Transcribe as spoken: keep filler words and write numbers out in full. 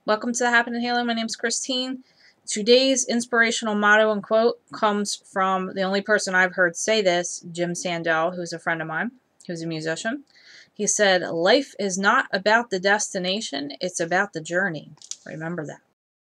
Welcome to the Happenin Halo. My name's Christine. Today's inspirational motto and quote comes from the only person I've heard say this, Jim Sandell, who's a friend of mine, who's a musician. He said, "Life is not about the destination, it's about the journey." Remember that.